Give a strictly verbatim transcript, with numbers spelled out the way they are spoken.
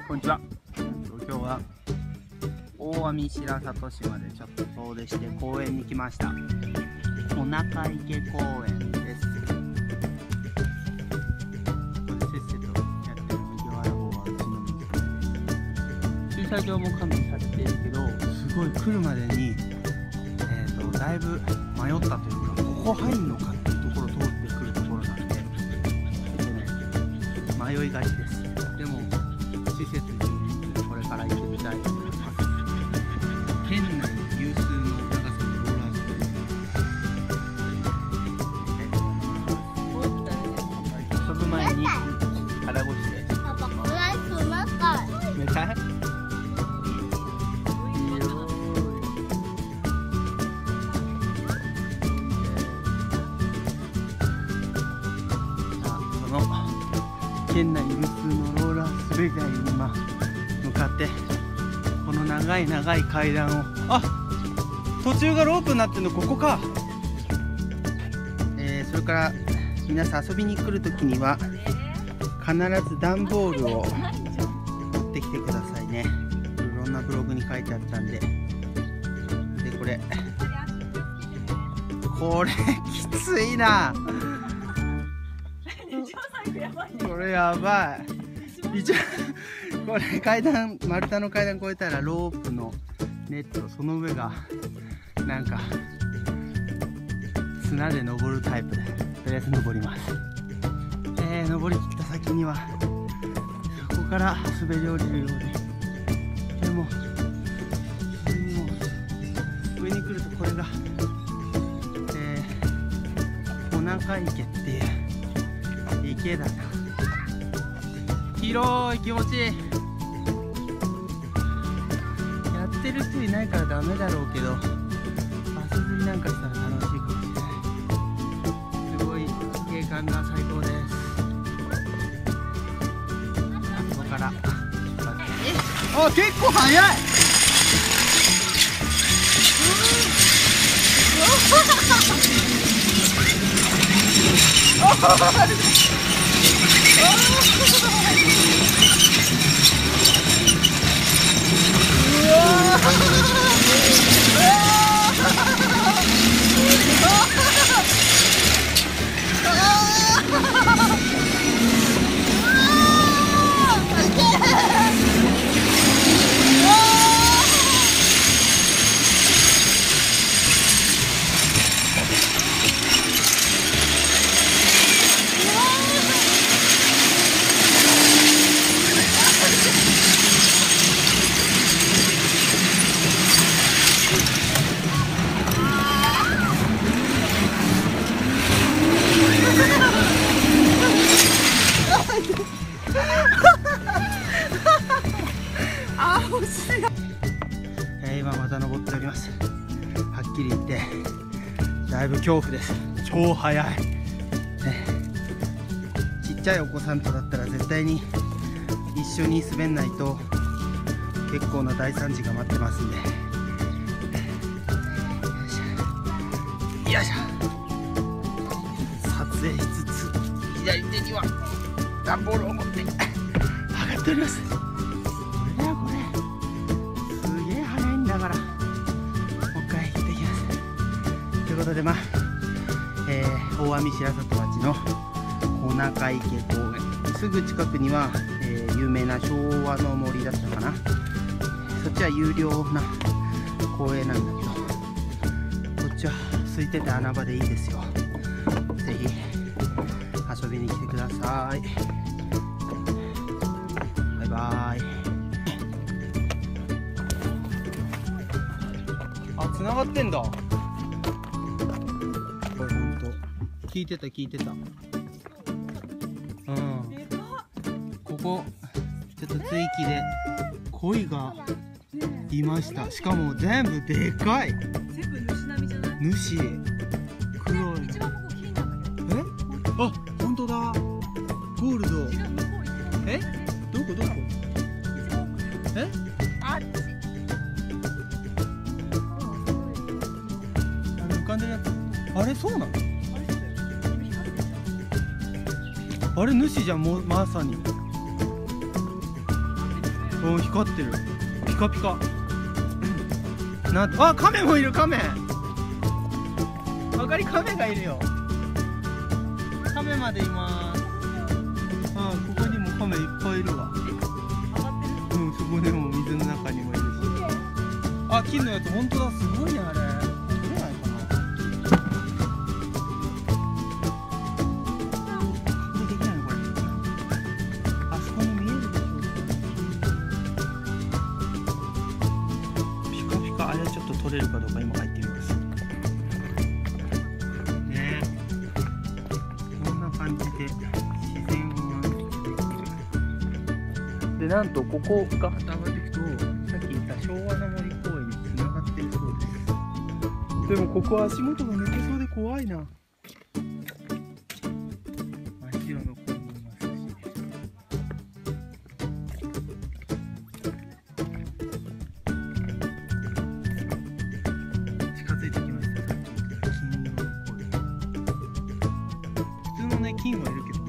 こんにちは。今日は大網白里市までちょっと遠出して公園に来ました。おなか池公園です。これせっせとやってる麦わら号はうちの店。駐車場も加味されているけど、すごい来るまでに、えー、とだいぶ迷ったというか、ここ入んのかっていうところを通ってくるところなんで、ちょっとね、迷いがちです。でも施設にこれから行ってみたいと思います。県内有数の長さのローラースケート。遊ぶ前に腹ごしで。 パパ、これは冷たい。 冷たい？その県内有数のローラー滑り台に今向かって、この長い長い階段を、あ、途中がロープになってるのここか。えー、それから皆さん遊びに来るときには必ず段ボールを持ってきてくださいね。いろんなブログに書いてあったんで。でこれこれきついな。これやばい。一応これ階段、丸太の階段越えたらロープのネット、その上がなんか砂で登るタイプで、とりあえず登ります。えー、登りきった先にはそこから滑り降りるようで、でも上にも上に来るとこれが、えー、小中池っていう池だな。広い、気持ちいい。やってる人いないからダメだろうけど、遊びなんかしたら楽しいかもしれない。すごい景観が最高です。あそこから出発。あ、結構早い。今また登っております。はっきり言ってだいぶ恐怖です。超速い、ね、ちっちゃいお子さんとだったら絶対に一緒に滑んないと結構な大惨事が待ってますんで。よいしょ。撮影しつつ左手には段ボールを持って上がっております。だからもう一回行ってきます。ということで、まあ、えー、大網白里町の小中池公園、すぐ近くには、えー、有名な昭和の森だったかな。そっちは有料な公園なんだけど、こっちは空いてて穴場でいいですよ。ぜひ遊びに来てください。バイバーイ。あ、繋がってんだ。これほんと聞いてた聞いてた。うん、ここちょっと追記で鯉がいました。しかも全部でかい。 全部主並みじゃない？ 主黒い。 一番ここ木なんだけど。 え？あ、ほんとだ。ゴールド。え？どこどこ？え？ あっち。 浮かんでるやつ。あれそうなの？あれ主じゃん、もうまさに。 おお、光ってる。ピカピカ。なんと、あ、カメもいる、カメ。あかり、カメがいるよ。カメまでいます。うん、ここにもカメいっぱいいるわ。うん、そこでも水の中にもいるし。あ、金のやつ、本当だ、すごいね、あれ。取れないかな。確認できないの、これ。あそこに見えるでしょうか。ピカピカ、あれちょっと取れるかどうか、今入ってみます。ねえ。こんな感じで、自然を満喫で、なんと、ここが上がっていくと、さっき言った昭和の森公園に繋がっているそうです。でもここは足元が抜けそうで怖いな。真っ白の子もいますし。近づいてきました。さっき言った金色の子。普通のね、金はいるけど